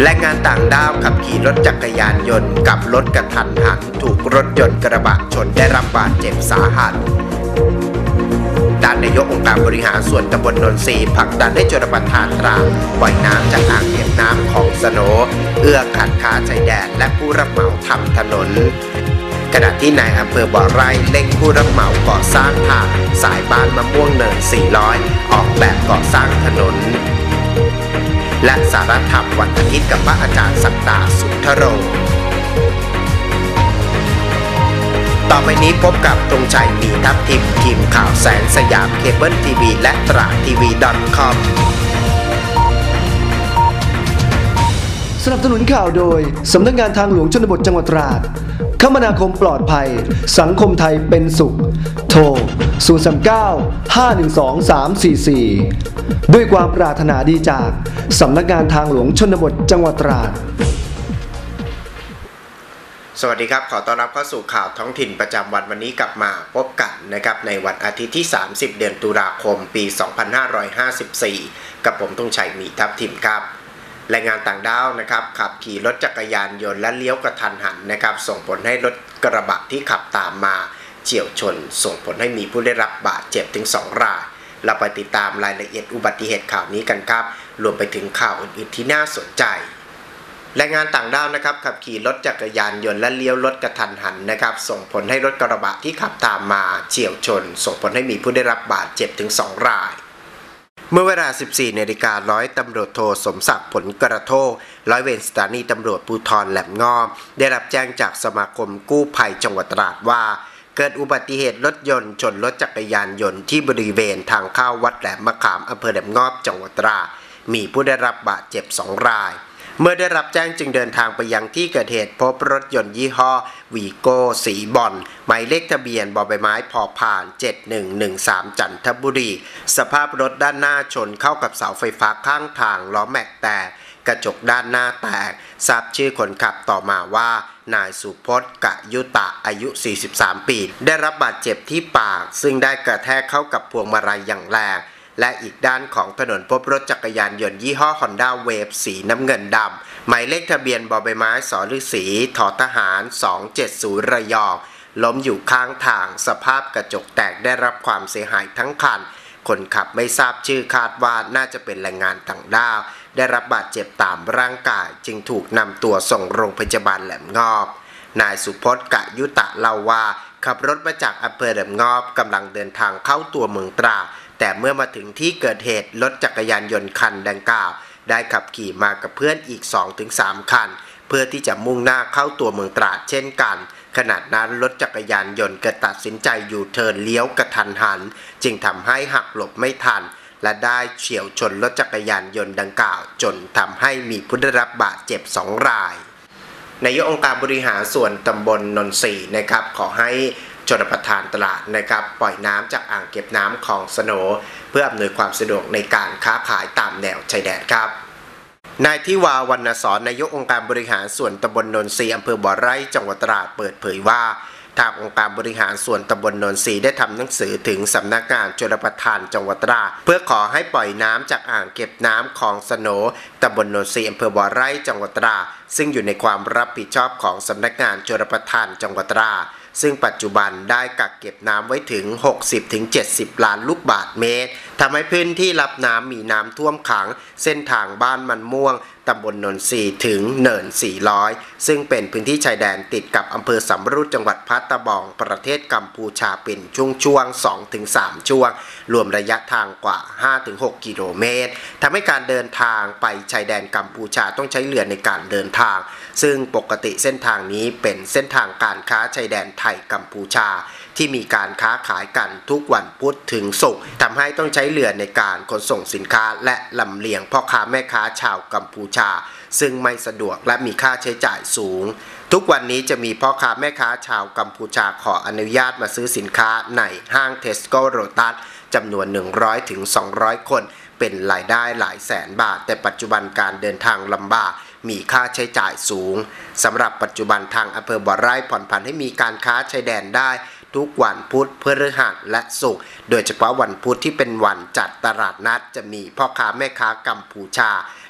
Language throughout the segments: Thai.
แรงงานต่างด้าวขับขี่รถจักรยานยนต์กับรถกระทันหันถูกรถยนต์กระบะชนได้รับบาดเจ็บสาหัสด้านนายกองค์การบริหารส่วนตำบลนนทรีผลักดันให้ชลประทานตราดปล่อยน้ำจากอ่างเก็บน้ำของสโหนเอื้อการค้าชายแดนและผู้รับเหมาทำถนนขณะที่นายอำเภอบ่อไร่เร่งผู้รับเหมาก่อสร้างทางสายบ้านมะม่วงเนิน400ออกแบบก่อสร้างถนนและสารธรรมวันอาทิตย์กับพระอาจารย์ศักดาสุนทโรต่อไปนี้พบกับตรงชัยมีทัพทิมทีมข่าวแสงสยามเคเบิลทีวีและตราดทีวี .com สนับสนุนข่าวโดยสำนักงานทางหลวงชนบทจังหวัดตราดคมนาคมปลอดภัยสังคมไทยเป็นสุขโทร 039-512-344 ด้วยความปรารถนาดีจากสำนักงานทางหลวงชนบทจังหวัดตราดสวัสดีครับขอต้อนรับเข้าสู่ข่าวท้องถิ่นประจำวันนี้กลับมาพบกันนะครับในวันอาทิตย์ที่30เดือนตุลาคมปี2554กับผมธงชัยมีทัพทิมครับแรงงานต่างด้าวนะครับขับขี่รถจักรยานยนต์และเลี้ยวกระทันหันนะครับส่งผลให้รถกระบะที่ขับตามมาเฉี่ยวชนส่งผลให้มีผู้ได้รับบาดเจ็บถึง2 รายเราไปติดตามรายละเอียดอุบัติเหตุข่าวนี้กันครับรวมไปถึงข่าวอื่นๆที่น่าสนใจแรงงานต่างด้าวนะครับขับขี่รถจักรยานยนต์และเลี้ยวรถกระทันหันนะครับส่งผลให้รถกระบะที่ขับตามมาเฉี่ยวชนส่งผลให้มีผู้ได้รับบาดเจ็บถึง2 รายเมื่อเวลา 14 นาฬิการ้อยตำรวจโทสมศักดิ์ผลกระโทกร้อยเวรสถานีตำรวจภูธรแหลมงอบได้รับแจ้งจากสมาคมกู้ภัยจังหวัดตราดว่าเกิดอุบัติเหตุรถยนต์ชนรถจักรยานยนต์ที่บริเวณทางเข้าวัดแหลมมะขามอำเภอแหลมงอบจังหวัดตราดมีผู้ได้รับบาดเจ็บ2 รายเมื่อได้รับแจ้งจึงเดินทางไปยังที่เกิดเหตุพบรถยนต์ยี่ห้อวีโก้สีบอลหมายเลขทะเบียนบอใบไม้พอผ่าน7113จันทบุรีสภาพรถด้านหน้าชนเข้ากับเสาไฟฟ้าข้างทางล้อแม็กแตกกระจกด้านหน้าแตกทราบชื่อคนขับต่อมาว่านายสุพจน์กะยุตะอายุ43 ปีได้รับบาดเจ็บที่ปากซึ่งได้กระแทกเข้ากับพวงมาลัยอย่างแรงและอีกด้านของถนนพบรถจักรยานยนต์ยี่ห้อ Honda Wave สีน้ำเงินดำหมายเลขทะเบียนบอใบไม้สฤษีททหาร270ระยองล้มอยู่ข้างทางสภาพกระจกแตกได้รับความเสียหายทั้งคันคนขับไม่ทราบชื่อคาดว่าน่าจะเป็นแรงงานต่างด้าวได้รับบาดเจ็บตามร่างกายจึงถูกนำตัวส่งโรงพยาบาลแหลมงอบนายสุพจน์กะยุตะเล่าว่าขับรถมาจากอำเภอแหลมงอบกำลังเดินทางเข้าตัวเมืองตราดแต่เมื่อมาถึงที่เกิดเหตุรถจักรยานยนต์คันดังกล่าวได้ขับขี่มากับเพื่อนอีก 2-3 คันเพื่อที่จะมุ่งหน้าเข้าตัวเมืองตราดเช่นกันขณะนั้นรถจักรยานยนต์ก็ตัดสินใจยูเทิร์นเลี้ยวกระทันหันจึงทำให้หักหลบไม่ทันและได้เฉี่ยวชนรถจักรยานยนต์ดังกล่าวจนทำให้มีผู้ได้รับบาดเจ็บ2 รายนายกองค์การบริหารส่วนตำบลนนทรีนะครับขอให้ชลประทานตลาดนะครับปล่อยน้ำจากอ่างเก็บน้ำของสโหนเพื่ออำนวยความสะดวกในการค้าขายตามแนวชายแดนครับนายทิวา วรรณสอนนายกองค์การบริหารส่วนตำบลนนทรีอำเภอบ่อไร่จังหวัดตราดเปิดเผยว่าทางองค์การบริหารส่วนตำบลนนทรีได้ทำหนังสือถึงสำนักงานชลประทานจังหวัดตราดเพื่อขอให้ปล่อยน้ำจากอ่างเก็บน้ำของสโหนตำบลนนทรีอำเภอบ่อไร่จังหวัดตราดซึ่งอยู่ในความรับผิดชอบของสำนักงานชลประทานจังหวัดตราดซึ่งปัจจุบันได้กักเก็บน้ำไว้ถึง 60-70 ล้านลูกบาศก์เมตรทำให้พื้นที่รับน้ำมีน้ำท่วมขังเส้นทางบ้านมันม่วงตำบลนนทรีถึงเนิน400ซึ่งเป็นพื้นที่ชายแดนติดกับอำเภอสำรุดจังหวัดพัทบองประเทศกัมพูชาเป็นช่วง 2-3 ช่วงรวมระยะทางกว่า 5-6 กิโลเมตรทำให้การเดินทางไปชายแดนกัมพูชาต้องใช้เรือในการเดินทางซึ่งปกติเส้นทางนี้เป็นเส้นทางการค้าชายแดนไทยกัมพูชาที่มีการค้าขายกันทุกวันพุธถึงศุกร์ทำให้ต้องใช้เรือในการขนส่งสินค้าและลำเลียงพ่อค้าแม่ค้าชาวกัมพูชาซึ่งไม่สะดวกและมีค่าใช้จ่ายสูงทุกวันนี้จะมีพ่อค้าแม่ค้าชาวกัมพูชาขออนุญาตมาซื้อสินค้าในห้างเทสโก้โรตัสจำนวน 100-200 คนเป็นรายได้หลายแสนบาทแต่ปัจจุบันการเดินทางลำบากมีค่าใช้จ่ายสูงสำหรับปัจจุบันทางอำเภอบ่อไร่ผ่อนผันให้มีการค้าชายแดนได้ทุกวันพุธพฤหัสและศุกร์โดยเฉพาะวันพุธที่เป็นวันจัดตลาดนัดจะมีพ่อค้าแม่ค้ากัมพูชา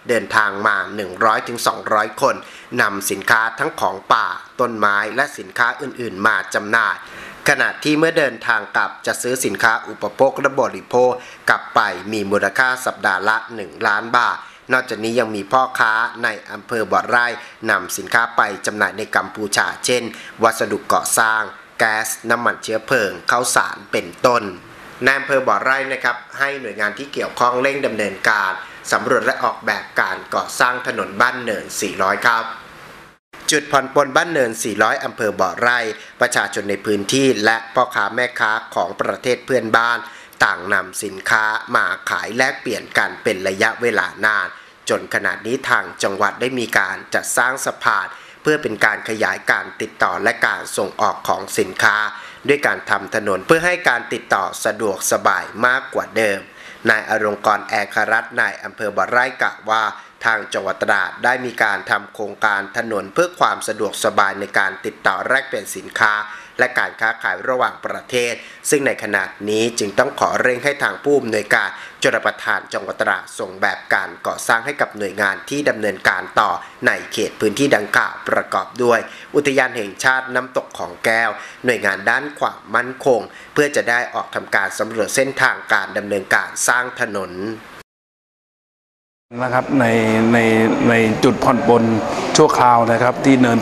เดินทางมา 100-200 คนนำสินค้าทั้งของป่าต้นไม้และสินค้าอื่นๆมาจำหน่ายขณะที่เมื่อเดินทางกลับจะซื้อสินค้าอุปโภคและบริโภคกลับไปมีมูลค่าสัปดาห์ละ1 ล้านบาทนอกจากนี้ยังมีพ่อค้าในอำเภอบ่อไร่นำสินค้าไปจำหน่ายในกัมพูชาเช่นวัสดุก่อสร้างแก๊สน้ำมันเชื้อเพลิงข้าวสารเป็นต้นในอำเภอบ่อไร่นะครับให้หน่วยงานที่เกี่ยวข้องเร่งดำเนินการสำรวจและออกแบบการก่อสร้างถนนบ้านเนิน400ครับจุดผ่อนปลนบ้านเนิน400อำเภอบ่อไร่ประชาชนในพื้นที่และพ่อค้าแม่ค้าของประเทศเพื่อนบ้านต่างนำสินค้ามาขายแลกเปลี่ยนกันเป็นระยะเวลานานจนขณะนี้ทางจังหวัดได้มีการจัดสร้างสะพานเพื่อเป็นการขยายการติดต่อและการส่งออกของสินค้าด้วยการทำถนนเพื่อให้การติดต่อสะดวกสบายมากกว่าเดิมนายอรงกรแอครัตน์นายอำเภอบ่อไร่กล่าวว่าทางจังหวัดตราดได้มีการทำโครงการถนนเพื่อความสะดวกสบายในการติดต่อแลกเปลี่ยนสินค้าและการค้าขายระหว่างประเทศซึ่งในขณะนี้จึงต้องขอเร่งให้ทางผู้อำนวยการชลประทานจังหวัดตราดส่งแบบการก่อสร้างให้กับหน่วยงานที่ดำเนินการต่อในเขตพื้นที่ดังกล่าวประกอบด้วยอุทยานแห่งชาติน้ำตกของแก้วหน่วยงานด้านความมั่นคงเพื่อจะได้ออกทำการสำรวจเส้นทางการดำเนินการสร้างถนนนะครับในจุดผ่อนปลนชั่วคราวนะครับที่เนิน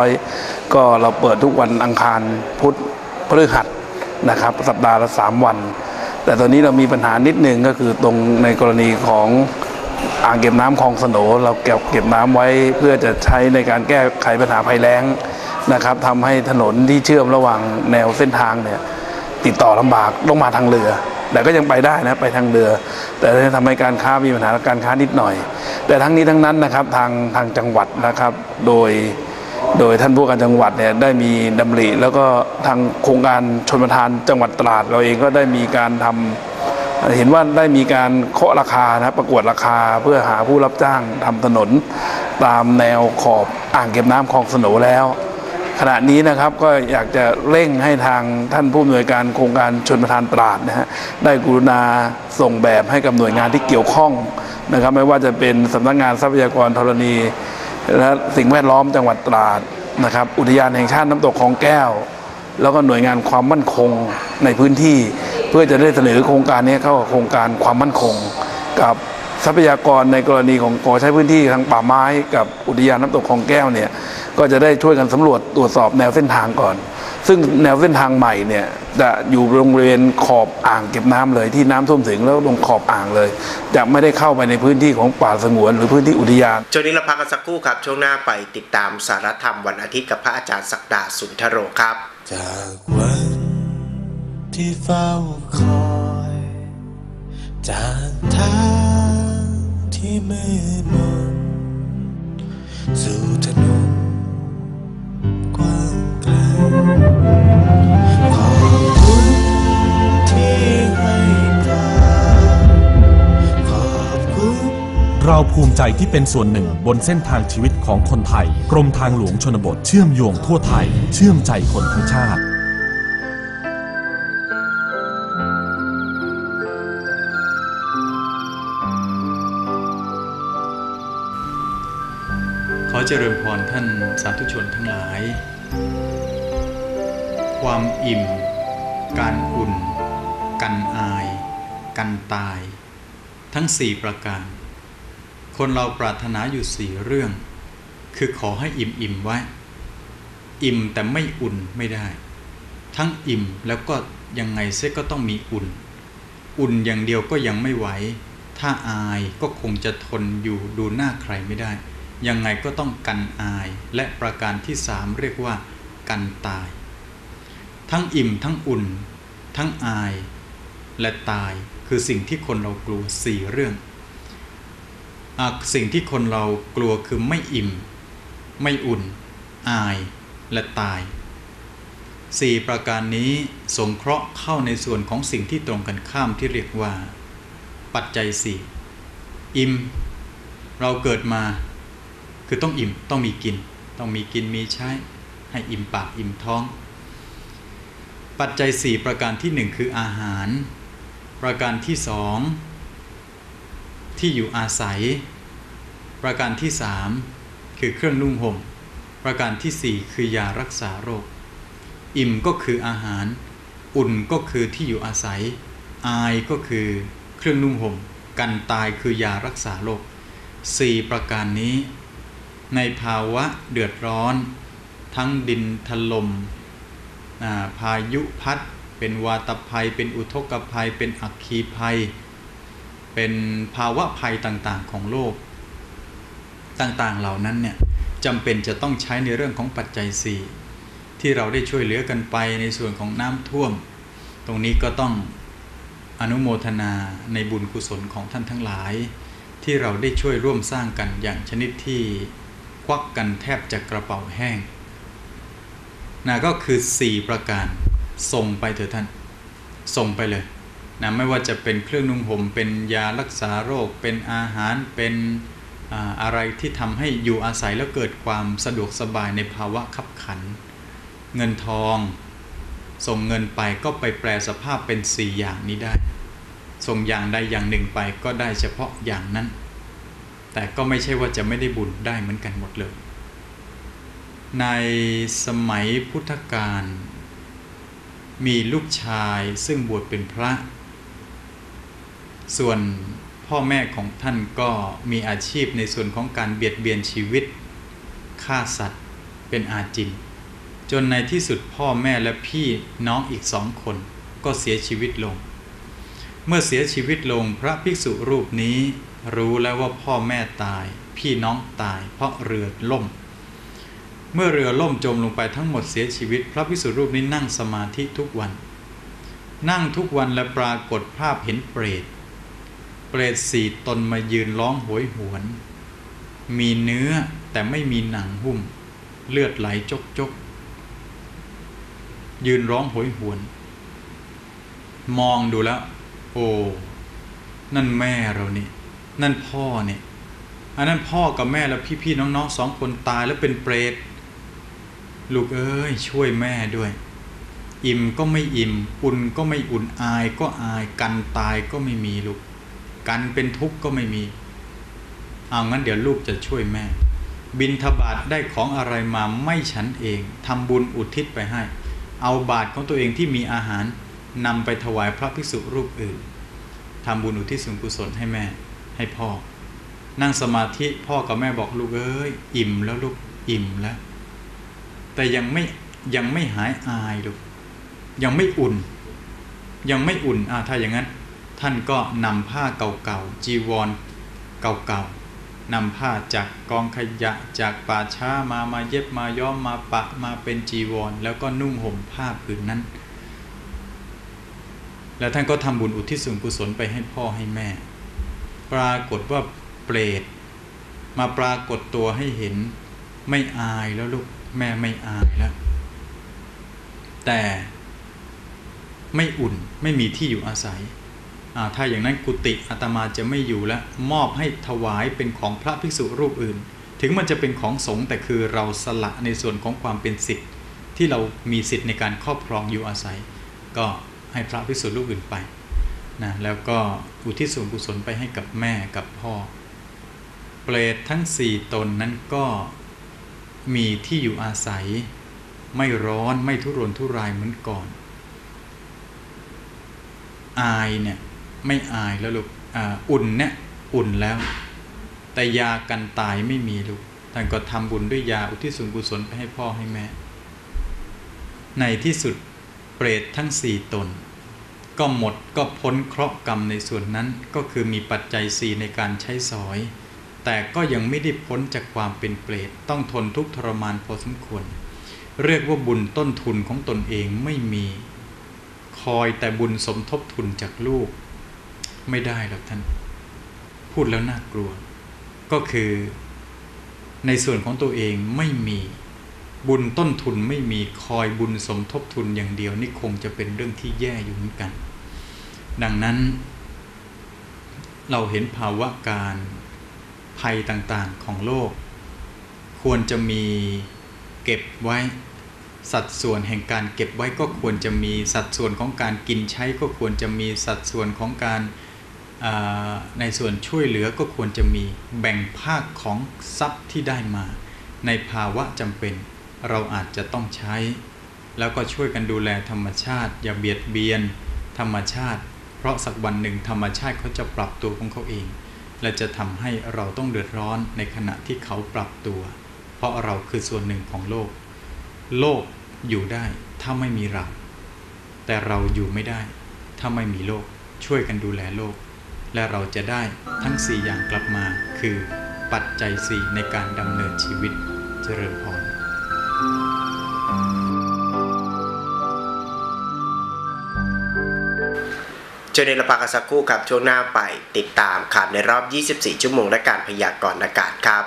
400ก็เราเปิดทุกวันอังคารพุธพฤหัสนะครับสัปดาห์ละ3 วันแต่ตอนนี้เรามีปัญหานิดนึงก็คือตรงในกรณีของอ่างเก็บน้ำคลองสโหนเราเก็บน้ำไว้เพื่อจะใช้ในการแก้ไขปัญหาภัยแล้งนะครับทำให้ถนนที่เชื่อมระหว่างแนวเส้นทางเนี่ยติดต่อลำบากต้องมาทางเรือแต่ก็ยังไปได้นะไปทางเรือแต่ทำให้การค้ามีปัญหาการค้านิดหน่อยแต่ทั้งนี้ทั้งนั้นนะครับทางจังหวัดนะครับโดยท่านผู้การจังหวัดเนี่ยได้มีดำริแล้วก็ทางโครงการชลประทานจังหวัดตราดเราเองก็ได้มีการทำเห็นว่าได้มีการเคาะราคานะประกวดราคาเพื่อหาผู้รับจ้างทำถนนตามแนวขอบอ่างเก็บน้ำคลองสโหนแล้วขณะนี้นะครับก็อยากจะเร่งให้ทางท่านผู้อำนวยการโครงการชลประทานตราดนะฮะได้กรุณาส่งแบบให้กับหน่วยงานที่เกี่ยวข้องนะครับไม่ว่าจะเป็นสำนักงานทรัพยากรธรณีและสิ่งแวดล้อมจังหวัดตราดนะครับอุทยานแห่งชาติน้ำตกคลองแก้วแล้วก็หน่วยงานความมั่นคงในพื้นที่เพื่อจะได้เสนอโครงการนี้เข้ากับโครงการความมั่นคงกับทรัพยากรในกรณีของขอใช้พื้นที่ทางป่าไม้กับอุทยานน้ำตกคลองแก้วเนี่ยก็จะได้ช่วยกันสำรวจตรวจสอบแนวเส้นทางก่อนซึ่งแนวเส้นทางใหม่เนี่ยจะอยู่บริเวณขอบอ่างเก็บน้ำเลยที่น้ำท่วมถึงแล้วลงขอบอ่างเลยจะไม่ได้เข้าไปในพื้นที่ของป่าสงวนหรือพื้นที่อุทยานช่วงนี้เราพักกันสักครู่ครับช่วงหน้าไปติดตามสารธรรมวันอาทิตย์กับพระอาจารย์ศักดาสุนทโรครับจากวันที่เฝ้าคอยจากทางที่มืดมนสู่ถนนกว้างไกลขอบคุณที่ให้การขอบคุณเราภูมิใจที่เป็นส่วนหนึ่งบนเส้นทางชีวิตของคนไทยกรมทางหลวงชนบทเชื่อมโยงทั่วไทยเชื่อมใจคนทั้งชาติขอเจริญพรท่านสาธุชนทั้งหลายความอิ่มการอุ่นกันอายกันตายทั้ง4ประการคนเราปรารถนาอยู่4เรื่องคือขอให้อิ่มไว้อิ่มแต่ไม่อุ่นไม่ได้ทั้งอิ่มแล้วก็ยังไงเสียก็ต้องมีอุ่นอย่างเดียวก็ยังไม่ไหวถ้าอายก็คงจะทนอยู่ดูหน้าใครไม่ได้ยังไงก็ต้องกันอายและประการที่3เรียกว่ากันตายทั้งอิ่มทั้งอุ่นทั้งอายและตายคือสิ่งที่คนเรากลัว4เรื่องสิ่งที่คนเรากลัวคือไม่อิ่มไม่อุ่นอายและตาย4ประการนี้สงเคราะห์เข้าในส่วนของสิ่งที่ตรงกันข้ามที่เรียกว่าปัจจัย4อิ่มเราเกิดมาคือต้องอิ่มต้องมีกินมีใช้ให้อิ่มปากอิ่มท้องปัจจัย4ประการที่1คืออาหารประการที่2ที่อยู่อาศัยประการที่3คือเครื่องนุ่งห่มประการที่4คือยารักษาโรคอิ่มก็คืออาหารอุ่นก็คือที่อยู่อาศัยอายก็คือเครื่องนุ่งห่มกันตายคือยารักษาโรค4ประการนี้ในภาวะเดือดร้อนทั้งดินถล่มพายุพัดเป็นวาตภัยเป็นอุทกภัยเป็นอัคคีภัยเป็นภาวะภัยต่างๆของโลกต่างๆเหล่านั้นเนี่ยจำเป็นจะต้องใช้ในเรื่องของปัจจัย4ที่เราได้ช่วยเหลือกันไปในส่วนของน้ำท่วมตรงนี้ก็ต้องอนุโมทนาในบุญกุศลของท่านทั้งหลายที่เราได้ช่วยร่วมสร้างกันอย่างชนิดที่ควักกันแทบจะกระเป๋าแห้งก็คือ4ประการส่งไปเถอะท่านส่งไปเลยไม่ว่าจะเป็นเครื่องนุ่งห่มเป็นยารักษาโรคเป็นอาหารเป็นอะไรที่ทำให้อยู่อาศัยแล้วเกิดความสะดวกสบายในภาวะขับขันเงินทองส่งเงินไปก็ไปแปลสภาพเป็น4อย่างนี้ได้ส่งอย่างใดอย่างหนึ่งไปก็ได้เฉพาะอย่างนั้นแต่ก็ไม่ใช่ว่าจะไม่ได้บุญได้เหมือนกันหมดเลยในสมัยพุทธกาลมีลูกชายซึ่งบวชเป็นพระส่วนพ่อแม่ของท่านก็มีอาชีพในส่วนของการเบียดเบียนชีวิตฆ่าสัตว์เป็นอาจินจนในที่สุดพ่อแม่และพี่น้องอีก2 คนก็เสียชีวิตลงเมื่อเสียชีวิตลงพระภิกษุรูปนี้รู้แล้วว่าพ่อแม่ตายพี่น้องตายเพราะเรือล่มเมื่อเรือล่มจมลงไปทั้งหมดเสียชีวิตพระภิกษุรูปนี้นั่งสมาธิทุกวันนั่งทุกวันและปรากฏภาพเห็นเปรต4 ตนมายืนร้องโหยหวนมีเนื้อแต่ไม่มีหนังหุ้มเลือดไหลจกยืนร้องโหยหวนมองดูแล้วโอ้นั่นแม่เรานี่นั่นพ่อเนี่ยอันนั้นพ่อกับแม่แล้วพี่ๆน้องๆ2 คนตายแล้วเป็นเปรตลูกเอ้ยช่วยแม่ด้วยอิ่มก็ไม่อิ่มอุ่นก็ไม่อุ่นอายก็อายกันตายก็ไม่มีลูกกันเป็นทุกข์ก็ไม่มีเอางั้นเดี๋ยวลูกจะช่วยแม่บิณฑบาตได้ของอะไรมาไม่ฉันเองทำบุญอุทิศไปให้เอาบาตรของตัวเองที่มีอาหารนำไปถวายพระภิกษุรูปอื่นทำบุญอุทิศส่วนกุศลให้แม่ให้พ่อนั่งสมาธิพ่อกับแม่บอกลูกเอ้ยอิ่มแล้วลูกอิ่มแล้วแต่ยังไม่หายอายลูกยังไม่อุ่นถ้าอย่างนั้นท่านก็นำผ้าเก่าๆจีวรเก่าๆนำผ้าจากกองขยะจากป่าช้ามาเย็บมาย้อมมาปะมาเป็นจีวรแล้วก็นุ่งห่มผ้าผืนนั้นแล้วท่านก็ทำบุญอุทิศส่วนกุศลไปให้พ่อให้แม่ปรากฏว่าเปรตมาปรากฏตัวให้เห็นไม่อายแล้วลูกแม่ไม่อายแล้วแต่ไม่อุ่นไม่มีที่อยู่อาศัยถ้าอย่างนั้นกุฏิอาตมาจะไม่อยู่แล้วมอบให้ถวายเป็นของพระภิกษุรูปอื่นถึงมันจะเป็นของสงฆ์แต่คือเราสละในส่วนของความเป็นสิทธิ์ที่เรามีสิทธิ์ในการครอบครองอยู่อาศัยก็ให้พระภิกษุรูปอื่นไปแล้วก็อุทิศส่วนกุศลไปให้กับแม่กับพ่อเปรตทั้ง4 ตนนั้นก็มีที่อยู่อาศัยไม่ร้อนไม่ทุรนทุรายเหมือนก่อนอายเนี่ยไม่อายแล้วลูกอุ่นเนี่ยอุ่นแล้วแต่ยากันตายไม่มีลูกท่านก็ทำบุญด้วยยาอุทิศส่วนกุศลไปให้พ่อให้แม่ในที่สุดเปรตทั้ง4 ตนก็หมดก็พ้นเคราะห์กรรมในส่วนนั้นก็คือมีปัจจัย4ในการใช้สอยแต่ก็ยังไม่ได้พ้นจากความเป็นเปรตต้องทนทุกข์ทรมานพอสมควรเรียกว่าบุญต้นทุนของตนเองไม่มีคอยแต่บุญสมทบทุนจากลูกไม่ได้หรอกท่านพูดแล้วน่ากลัวก็คือในส่วนของตัวเองไม่มีบุญต้นทุนไม่มีคอยบุญสมทบทุนอย่างเดียวนี่คงจะเป็นเรื่องที่แย่อยู่เหมือนกันดังนั้นเราเห็นภาวะการภัยต่างๆของโลกควรจะมีเก็บไว้สัดส่วนแห่งการเก็บไว้ก็ควรจะมีสัดส่วนของการกินใช้ก็ควรจะมีสัดส่วนของการในส่วนช่วยเหลือก็ควรจะมีแบ่งภาคของทรัพย์ที่ได้มาในภาวะจำเป็นเราอาจจะต้องใช้แล้วก็ช่วยกันดูแลธรรมชาติอย่าเบียดเบียนธรรมชาติเพราะสักวันหนึ่งธรรมชาติเขาจะปรับตัวของเขาเองและจะทำให้เราต้องเดือดร้อนในขณะที่เขาปรับตัวเพราะเราคือส่วนหนึ่งของโลกโลกอยู่ได้ถ้าไม่มีเราแต่เราอยู่ไม่ได้ถ้าไม่มีโลกช่วยกันดูแลโลกและเราจะได้ทั้ง4อย่างกลับมาคือปัจจัย4ในการดำเนินชีวิตเจริญพรเจอในระปากสักครู่ครับช่วงหน้าไปติดตามข่าวในรอบ24ชั่วโมงและการพยากรณ์อากาศครับ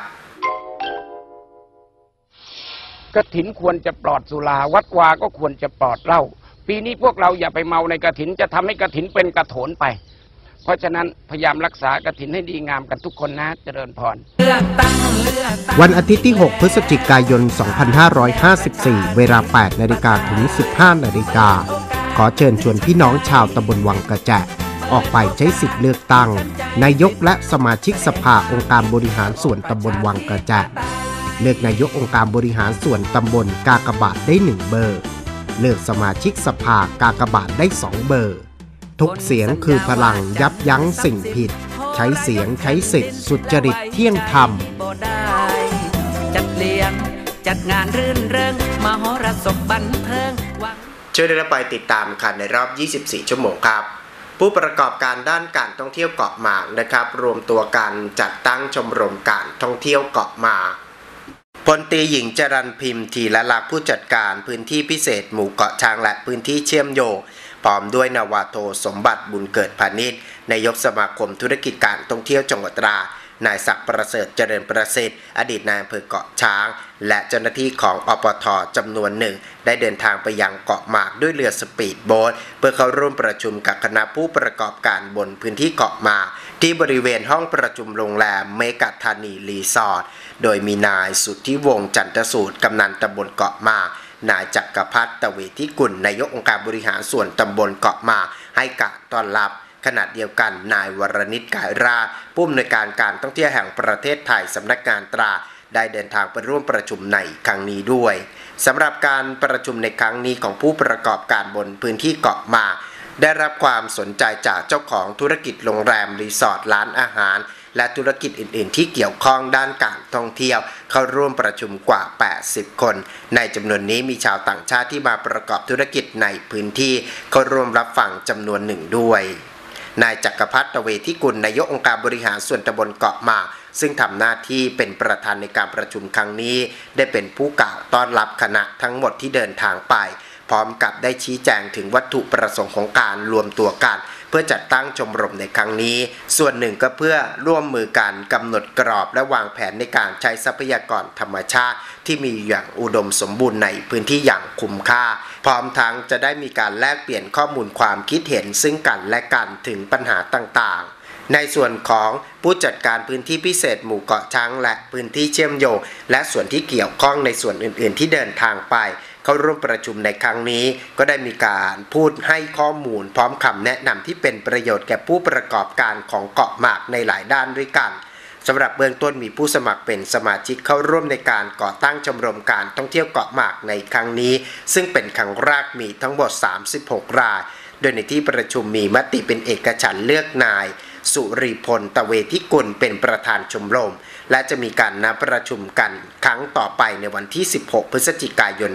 กฐินควรจะปลอดสุราวัดวาก็ควรจะปลอดเหล้าปีนี้พวกเราอย่าไปเมาในกฐินจะทำให้กฐินเป็นกระโถนไปเพราะฉะนั้นพยายามรักษากฐินให้ดีงามกันทุกคนนะเจริญพรวันอาทิตย์ที่ 6 พฤศจิกายน 2554 เวลา 8 นาฬิกาถึง 15 นาฬิกาขอเชิญชวนพี่น้องชาวตำบลวังกระแจออกไปใช้สิทธิ์เลือกตั้งนายกและสมาชิกสภาองค์การบริหารส่วนตำบลวังกระแจเลือกนายกองค์การบริหารส่วนตำบลกากบาทได้1เบอร์เลือกสมาชิกสภากากบาทได้2เบอร์ทุกเสียงคือพลังยับยั้งสิ่งผิดใช้เสียงใช้สิทธิ์สุจริตเที่ยงธรรมจัดเลี้ยงจัดงานรื่นเริงมหรสพบันเทิงช่วยได้ไปติดตามกันในรอบ24ชั่วโมงครับผู้ประกอบการด้านการท่องเที่ยวเกาะหมากนะครับรวมตัวกันจัดตั้งชมรมการท่องเที่ยวเกาะหมากพลตรีหญิงจรัญพิมพ์ธีรลักษณ์ผู้จัดการพื้นที่พิเศษหมู่เกาะช้างและพื้นที่เชื่อมโยงพร้อมด้วยนาวาโทสมบัติบุญเกิดพาณิชย์นายกสมาคมธุรกิจการท่องเที่ยวจังหวัดตราดนายศักดิ์ประเสริฐเจริญประสิทธิ์อดีตนายอำเภอเกาะช้างและเจ้าหน้าที่ของอปท.จำนวนหนึ่งได้เดินทางไปยังเกาะหมากด้วยเรือสปีดโบ๊ทเพื่อเข้าร่วมประชุมกับคณะผู้ประกอบการบนพื้นที่เกาะหมากที่บริเวณห้องประชุมโรงแรมเมกะธานีรีสอร์ทโดยมีนายสุทธิวงศ์จันทสูตรกำนันตำบลเกาะหมากนายจักรพัฒน์ตเวทิกุลนายกองค์การบริหารส่วนตำบลเกาะหมากให้การต้อนรับขณะเดียวกันนายวรนิตกายราชผู้อำนวยการการท่องเที่ยวแห่งประเทศไทยสำนักงานตราดได้เดินทางไปร่วมประชุมในครั้งนี้ด้วยสำหรับการประชุมในครั้งนี้ของผู้ประกอบการบนพื้นที่เกาะหมากได้รับความสนใจจากเจ้าของธุรกิจโรงแรมรีสอร์ทร้านอาหารและธุรกิจอื่นๆที่เกี่ยวข้องด้านการท่องเที่ยวเข้าร่วมประชุมกว่า80คนในจำนวนนี้มีชาวต่างชาติที่มาประกอบธุรกิจในพื้นที่เข้าร่วมรับฟังจำนวนหนึ่งด้วยนายจักรพัฒน์ตเวทิกุลนายกองค์การบริหารส่วนตำบลเกาะหมากซึ่งทำหน้าที่เป็นประธานในการประชุมครั้งนี้ได้เป็นผู้กล่าวต้อนรับคณะทั้งหมดที่เดินทางไปพร้อมกับได้ชี้แจงถึงวัตถุประสงค์ของการรวมตัวกันเพื่อจัดตั้งชมรมในครั้งนี้ส่วนหนึ่งก็เพื่อร่วมมือกันกำหนดกรอบและวางแผนในการใช้ทรัพยากรธรรมชาติที่มีอย่างอุดมสมบูรณ์ในพื้นที่อย่างคุ้มค่าพร้อมทั้งจะได้มีการแลกเปลี่ยนข้อมูลความคิดเห็นซึ่งกันและกันถึงปัญหาต่างๆในส่วนของผู้จัดการพื้นที่พิเศษหมู่เกาะช้างและพื้นที่เชื่อมโยงและส่วนที่เกี่ยวข้องในส่วนอื่นๆที่เดินทางไปเข้าร่วมประชุมในครั้งนี้ก็ได้มีการพูดให้ข้อมูลพร้อมคำแนะนำที่เป็นประโยชน์แก่ผู้ประกอบการของเกาะหมากในหลายด้านด้วยกันสำหรับเบื้องต้นมีผู้สมัครเป็นสมาชิกเข้าร่วมในการก่อตั้งชมรมการท่องเที่ยวเกาะหมากในครั้งนี้ซึ่งเป็นครั้งแรกมีทั้งหมด36รายโดยในที่ประชุมมีมติเป็นเอกฉันท์เลือกนายสุริพลตเวทิกุลเป็นประธานชมรมและจะมีการนัดประชุมกันครั้งต่อไปในวันที่16พฤศจิกายน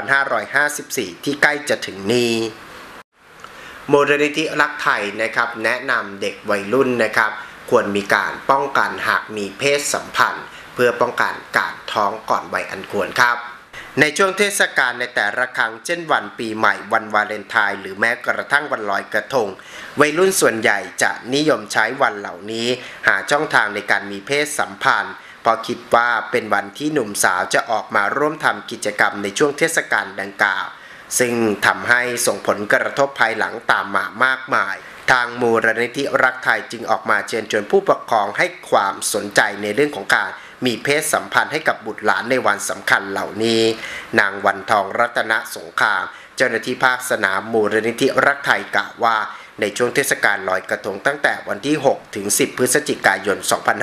2554ที่ใกล้จะถึงนี้มูลนิธิรักไทยนะครับแนะนำเด็กวัยรุ่นนะครับควรมีการป้องกันหากมีเพศสัมพันธ์เพื่อป้องกันการท้องก่อนวัยอันควรครับในช่วงเทศกาลในแต่ละครั้งเช่นวันปีใหม่วันวาเลนไทน์หรือแม้กระทั่งวันลอยกระทงวัยรุ่นส่วนใหญ่จะนิยมใช้วันเหล่านี้หาช่องทางในการมีเพศสัมพันธ์เพราะคิดว่าเป็นวันที่หนุ่มสาวจะออกมาร่วมทำกิจกรรมในช่วงเทศกาลดังกล่าวซึ่งทำให้ส่งผลกระทบภายหลังตามมามากมายทางมูลนิธิรักไทยจึงออกมาเชิญชวนผู้ปกครองให้ความสนใจในเรื่องของการมีเพศสัมพันธ์ให้กับบุตรหลานในวันสำคัญเหล่านี้นางวันทองรัตนสงครามเจ้าหน้าที่ภาคสนามมูลนิธิรักไทยกล่าวว่าในช่วงเทศกาลลอยกระทงตั้งแต่วันที่ 6 ถึง 10 พฤศจิกายน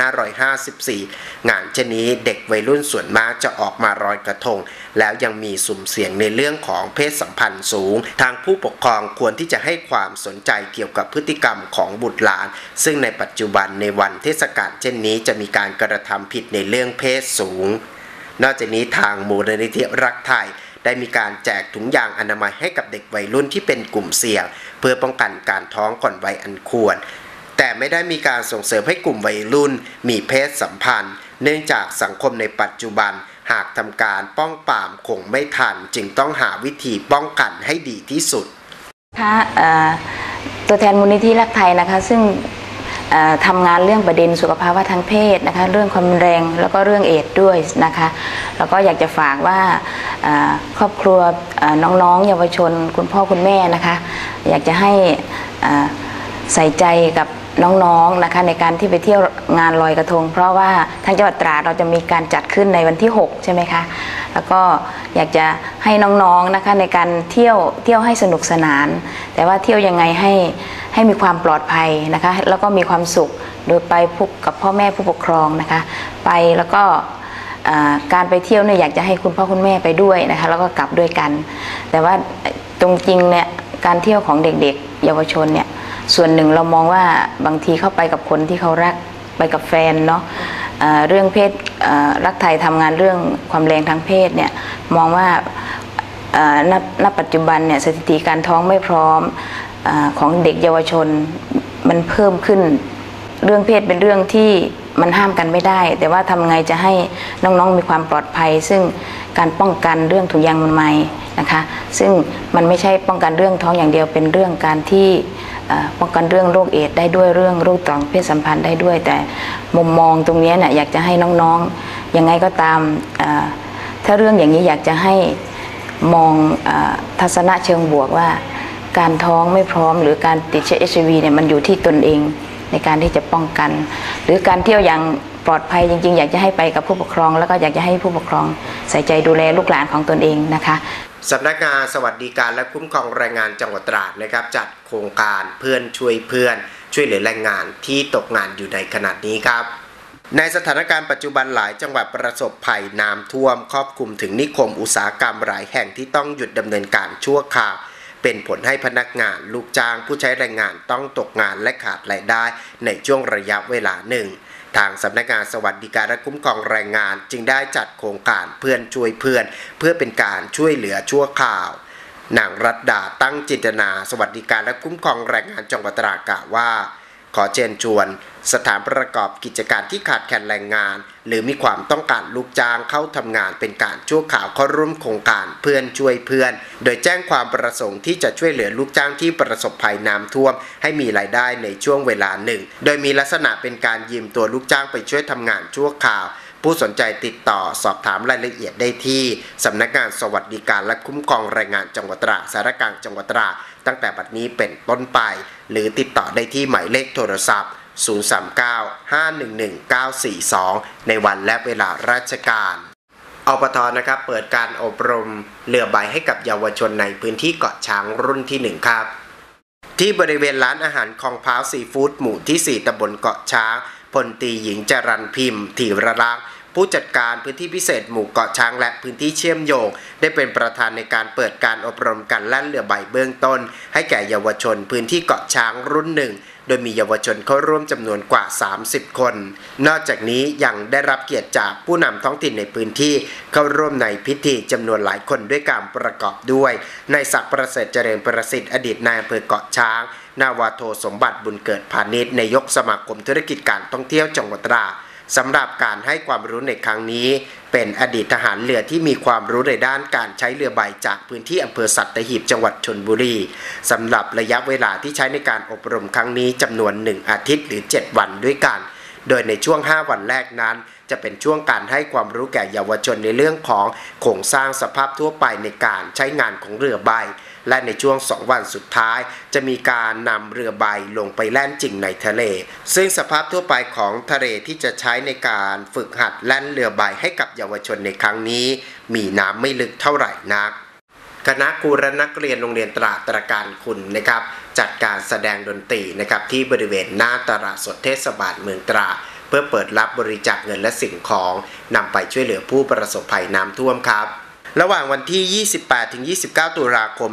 2554 งานเช่นนี้เด็กวัยรุ่นส่วนมากจะออกมาลอยกระทงแล้วยังมีสุ่มเสี่ยงในเรื่องของเพศสัมพันธ์สูงทางผู้ปกครองควรที่จะให้ความสนใจเกี่ยวกับพฤติกรรมของบุตรหลานซึ่งในปัจจุบันในวันเทศกาลเช่นนี้จะมีการกระทำผิดในเรื่องเพศสูงนอกจากนี้ทางมูลนิธิรักไทยได้มีการแจกถุงยางอนามัยให้กับเด็กวัยรุ่นที่เป็นกลุ่มเสี่ยงเพื่อป้องกันการท้องก่อนวัยอันควรแต่ไม่ได้มีการส่งเสริมให้กลุ่มวัยรุ่นมีเพศสัมพันธ์เนื่องจากสังคมในปัจจุบันหากทำการป้องปรามคงไม่ทันจึงต้องหาวิธีป้องกันให้ดีที่สุดค่ะตัวแทนมูลนิธิรักไทยนะคะซึ่งทำงานเรื่องประเด็นสุขภาวะทางเพศนะคะเรื่องความรุนแรงแล้วก็เรื่องเอดส์ด้วยนะคะแล้วก็อยากจะฝากว่าครอบครัวน้องๆเยาวชนคุณพ่อคุณแม่นะคะอยากจะให้ใส่ใจกับน้องๆนะคะในการที่ไปเที่ยวงานลอยกระทงเพราะว่าทางจังหวัดตราดเราจะมีการจัดขึ้นในวันที่ 6ใช่ไหมคะแล้วก็อยากจะให้น้องๆนะคะในการเที่ยวให้สนุกสนานแต่ว่าเที่ยวยังไงให้มีความปลอดภัยนะคะแล้วก็มีความสุขโดยไปพบกับพ่อแม่ผู้ปกครองนะคะไปแล้วก็การไปเที่ยวเนี่ยอยากจะให้คุณพ่อคุณแม่ไปด้วยนะคะแล้วก็กลับด้วยกันแต่ว่าตรงจริงเนี่ยการเที่ยวของเด็กๆเยาวชนเนี่ยส่วนหนึ่งเรามองว่าบางทีเข้าไปกับคนที่เขารักไปกับแฟนเนาะเรื่องเพศรักไทยทำงานเรื่องความแรงทางเพศเนี่ยมองว่าณปัจจุบันเนี่ยสถิติการท้องไม่พร้อมของเด็กเยาวชนมันเพิ่มขึ้นเรื่องเพศเป็นเรื่องที่มันห้ามกันไม่ได้แต่ว่าทำไงจะให้น้องๆมีความปลอดภัยซึ่งการป้องกันเรื่องถุงยางอนามัยนะคะซึ่งมันไม่ใช่ป้องกันเรื่องท้องอย่างเดียวเป็นเรื่องการที่ป้องกันเรื่องโรคเอดส์ได้ด้วยเรื่องโรคต่อมเพศสัมพันธ์ได้ด้วยแต่มุมมองตรงนี้เนี่ยอยากจะให้น้องๆยังไงก็ตามถ้าเรื่องอย่างนี้อยากจะให้มองทัศนะเชิงบวกว่าการท้องไม่พร้อมหรือการติดเชื้อ HIV เนี่ยมันอยู่ที่ตนเองในการที่จะป้องกันหรือการเที่ยวอย่างปลอดภัยจริงๆอยากจะให้ไปกับผู้ปกครองแล้วก็อยากจะให้ผู้ปกครองใส่ใจดูแลลูกหลานของตนเองนะคะสำนักงานสวัสดิการและคุ้มครองแรงงานจังหวัดตราดนะครับจัดโครงการเพื่อนช่วยเพื่อนช่วยเหลือแรงงานที่ตกงานอยู่ในขณะนี้ครับในสถานการณ์ปัจจุบันหลายจังหวัดประสบภัยน้ำท่วมครอบคลุมถึงนิคมอุตสาหกรรมหลายแห่งที่ต้องหยุดดำเนินการชั่วคราวเป็นผลให้พนักงานลูกจ้างผู้ใช้แรงงานต้องตกงานและขาดรายได้ในช่วงระยะเวลาหนึ่งทางสำนักงานสวัสดิการและคุ้มครองแรงงานจึงได้จัดโครงการเพื่อนช่วยเพื่อนเพื่อเป็นการช่วยเหลือชั่วคราวนางรัตดาตั้งจินตนาสวัสดิการและคุ้มครองแรงงานจังหวัดตราดกล่าวว่าขอเชิญชวนสถานประกอบกิจการที่ขาดแคลนแรงงานหรือมีความต้องการลูกจ้างเข้าทำงานเป็นการชั่วคราวเข้าร่วมโครงการเพื่อนช่วยเพื่อนโดยแจ้งความประสงค์ที่จะช่วยเหลือลูกจ้างที่ประสบภัยน้ำท่วมให้มีรายได้ในช่วงเวลาหนึ่งโดยมีลักษณะเป็นการยืมตัวลูกจ้างไปช่วยทำงานชั่วคราวผู้สนใจติดต่อสอบถามรายละเอียดได้ที่สำนักงานสวัสดิการและคุ้มครองแรงงานจังหวัดตราดสารกลางจังหวัดตราดตั้งแต่บัดนี้เป็นต้นไปหรือติดต่อได้ที่หมายเลขโทรศัพท์039-511-942ในวันและเวลาราชการอปท.นะครับเปิดการอบรมเรือใบให้กับเยาวชนในพื้นที่เกาะช้างรุ่นที่1ครับที่บริเวณร้านอาหารคลองพร้าวซีฟู้ดหมู่ที่4ตำบลเกาะช้างพลตรีหญิงจรัญพิมพ์ธีรรักษ์ผู้จัดการพื้นที่พิเศษหมู่เกาะช้างและพื้นที่เชื่อมโยงได้เป็นประธานในการเปิดการอบรมการแล่นเรือใบเบื้องต้นให้แก่เยาวชนพื้นที่เกาะช้างรุ่น1โดยมีเยาวชนเข้าร่วมจำนวนกว่า30คนนอกจากนี้ยังได้รับเกียรติจากผู้นำท้องถิ่นในพื้นที่เข้าร่วมในพิธีจำนวนหลายคนด้วยการประกอบด้วยนายศักดิ์ประเสริฐเจริญประสิทธิ์อดีตนายอำเภอเกาะช้างนาวาโทสมบัติบุญเกิดพาณิชย์นายกสมาคมธุรกิจการท่องเที่ยวจังหวัดตราดสำหรับการให้ความรู้ในครั้งนี้เป็นอดีตทหารเรือที่มีความรู้ในด้านการใช้เรือใบจากพื้นที่อำเภอสัตหีบจังหวัดชลบุรีสำหรับระยะเวลาที่ใช้ในการอบรมครั้งนี้จำนวน1อาทิตย์หรือ7วันด้วยกันโดยในช่วง5วันแรกนั้นจะเป็นช่วงการให้ความรู้แก่เยาวชนในเรื่องของโครงสร้างสภาพทั่วไปในการใช้งานของเรือใบและในช่วง2วันสุดท้ายจะมีการนำเรือใบลงไปแล่นจริงในทะเลซึ่งสภาพทั่วไปของทะเลที่จะใช้ในการฝึกหัดแล่นเรือใบให้กับเยาวชนในครั้งนี้มีน้ำไม่ลึกเท่าไหร่นักคณะครูและนักเรียนโรงเรียนตราดตระการคุณนะครับจัดการแสดงดนตรีนะครับที่บริเวณหน้าตลาดสดเทศบาลเมืองตราดเพื่อเปิดรับบริจาคเงินและสิ่งของนำไปช่วยเหลือผู้ประสบภัยน้ำท่วมครับระหว่างวันที่ 28-29 ตุลาคม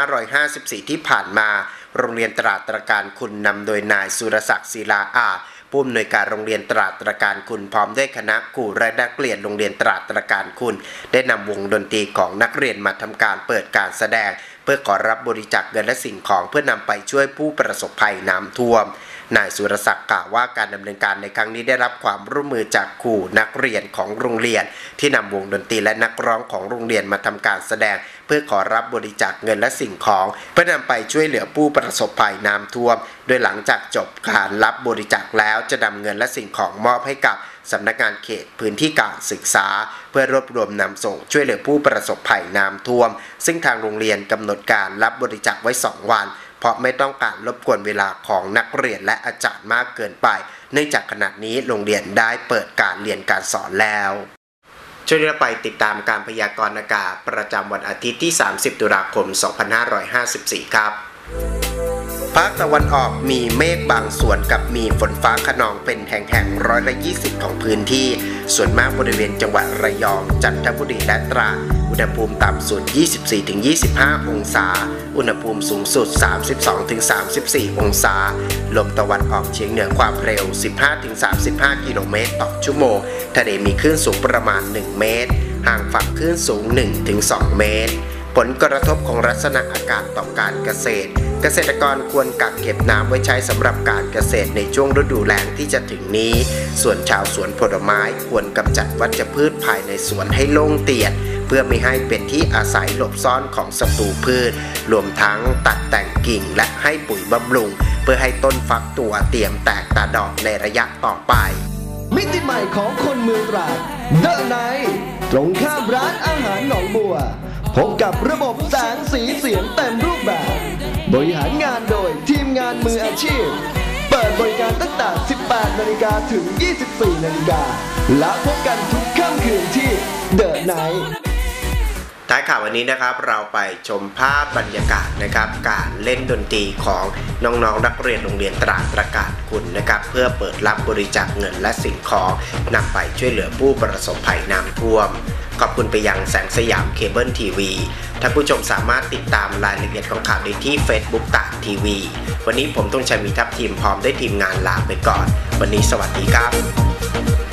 2554 ที่ผ่านมาโรงเรียนตราดตระการคุณนำโดยนายสุรศักดิ์ศิลาอาจผู้อำนวยการโรงเรียนตราดตระการคุณพร้อมด้วยคณะครูและนักเรียนโรงเรียนตราดตระการคุณได้นำวงดนตรีของนักเรียนมาทำการเปิดการแสดงเพื่อขอรับบริจาคเงินและสิ่งของเพื่อนำไปช่วยผู้ประสบภัยน้ำท่วมนายสุรศักดิ์กล่าวว่าการดำเนินการในครั้งนี้ได้รับความร่วมมือจากครูนักเรียนของโรงเรียนที่นำวงดนตรีและนักร้องของโรงเรียนมาทำการแสดงเพื่อขอรับบริจาคเงินและสิ่งของเพื่อนำไปช่วยเหลือผู้ประสบภัยน้ำท่วมโดยหลังจากจบการรับบริจาคแล้วจะนำเงินและสิ่งของมอบให้กับสำนักงานเขตพื้นที่การศึกษาเพื่อรวบรวมนำส่งช่วยเหลือผู้ประสบภัยน้ำท่วมซึ่งทางโรงเรียนกำหนดการรับบริจาคไว้2 วันเพราะไม่ต้องการรบกวนเวลาของนักเรียนและอาจารย์มากเกินไปเนื่องจากขณะนี้โรงเรียนได้เปิดการเรียนการสอนแล้วช่วยไปติดตามการพยากรณ์อากาศประจำวันอาทิตย์ที่ 30 ตุลาคม 2554 ครับภาคตะวันออกมีเมฆบางส่วนกับมีฝนฟ้าคะนองเป็นแห่งๆ120ของพื้นที่ส่วนมากบริเวณจังหวัดระยองจันทบุรีและตราดอุณหภูมิต่ำสุด 24-25 องศาอุณหภูมิสูงสุด 32-34 องศาลมตะวันออกเฉียงเหนือความเร็ว 15-35 กิโลเมตรต่อชั่วโมงทะเลมีคลื่นสูงประมาณ 1 เมตรห่างฝั่งคลื่นสูง 1-2 เมตรผลกระทบของลักษณะอากาศต่อการเกษตรเกษตรกรควรกักเก็บน้ำไว้ใช้สำหรับการเกษตรในช่วงฤดูแล้งที่จะถึงนี้ส่วนชาวสวนผลไม้ควรกำจัดวัชพืชภายในสวนให้โล่งเตียนเพื่อไม่ให้เป็นที่อาศัยหลบซ่อนของศัตรูพืชรวมทั้งตัดแต่งกิ่งและให้ปุ๋ยบำรุงเพื่อให้ต้นฟักตัวเตรียมแตกตาดอกในระยะต่อไปมิติใหม่ของคนเมืองตราดเดอะไนท์ตรงข้ามร้านอาหารหนองบัวพบกับระบบแสงสีเสียงเต็มรูปแบบบริหารงานโดยทีมงานมืออาชีพเปิดบริการตั้งแต่ 18 นาฬิกาถึง 24 นาฬิกาและพบกันทุกค่ำคืนที่เดอะไนท์ท้ายข่าววันนี้นะครับเราไปชมภาพบรรยากาศนะครับการเล่นดนตรีของน้องๆนักเรียนโรงเรียนตราดตระการคุณนะครับเพื่อเปิดรับบริจาคเงินและสิ่งของนำไปช่วยเหลือผู้ประสบภัยน้ำท่วมขอบคุณไปยังแสงสยามเคเบิลทีวีท่านผู้ชมสามารถติดตามรายละเอียดของข่าวได้ที่ Facebook ตราดทีวีวันนี้ผมต้องชัยมีทัพทีมพร้อมได้ทีมงานลาไปก่อนวันนี้สวัสดีครับ